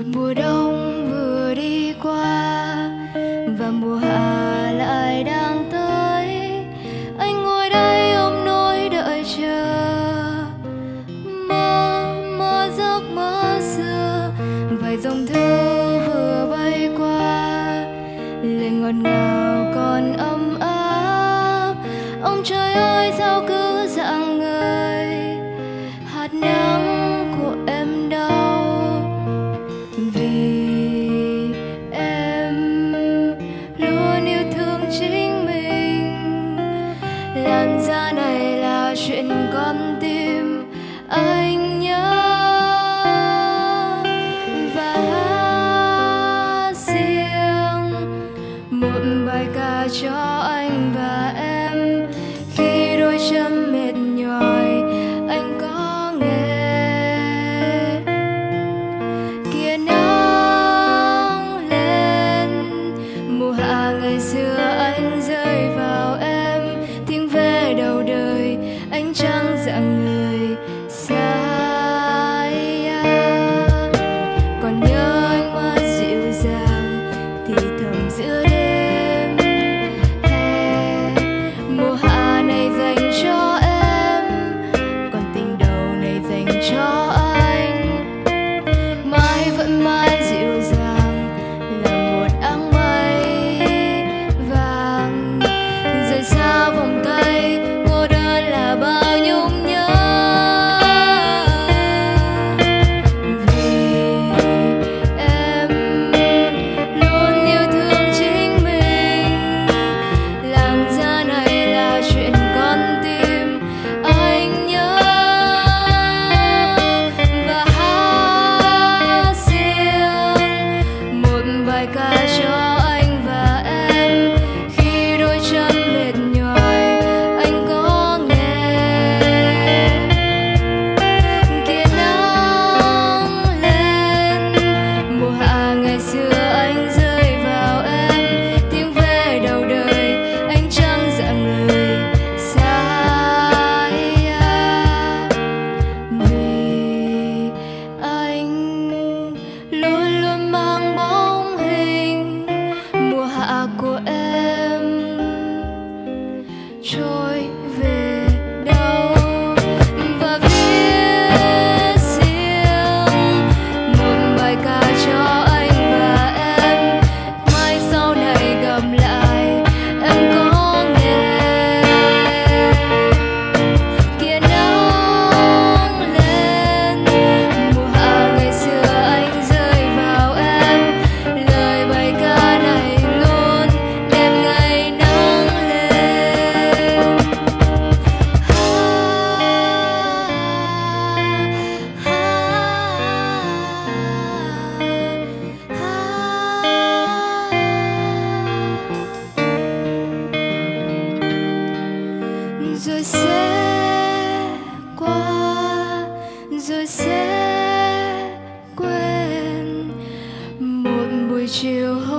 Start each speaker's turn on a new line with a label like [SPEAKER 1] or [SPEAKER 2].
[SPEAKER 1] mùa đông vừa đi qua và mùa hạ lại đang tới. Anh ngồi đây ôm nỗi đợi chờ, mơ giấc mơ xưa. Vài dòng thư vừa bay qua, lời ngọt ngào còn ấm áp. Ông trời ơi sao cứ dạng người, hạt nắng của em đâu. Vì em luôn yêu thương chính mình, làn da này là chuyện con tim anh nhớ. Và hát riêng một bài ca cho anh và em, khi đôi chân mệt nhòi anh có nghe. Kia nắng lên mùa hạ ngày xưa anh rơi vào em, tiếng về đầu đời anh chẳng dạng người xa. Còn nhớ ánh mắt dịu dàng thì thầm giữa đêm. Mùa hạ này dành cho em, còn tình đầu này dành cho anh. Mãi vẫn mãi dịu dàng là một áng mây vàng, rời xa vòng tay cô đơn là bao nhung nhớ. Vì em luôn yêu thương chính mình, làn da này là chuyện con tim anh nhớ. Và hát riêng một bài ca cho anh và em, khi đôi chân mệt nhòi anh có nghe. Kia nắng lên mùa hạ ngày xưa anh rơi vào em, tiếng về đầu đời anh chẳng dạng người xa. Vì anh luôn luôn mang bóng hình mùa hạ của em trôi về đâu. Và viết riêng một bài ca cho anh và em, mai sau này gặp lại em có nghe. Kia nắng lên mùa hạ ngày xưa anh rơi vào em, lời bài ca này luôn đem ngày nắng lên. Rồi sẽ qua, rồi sẽ quên một buổi chiều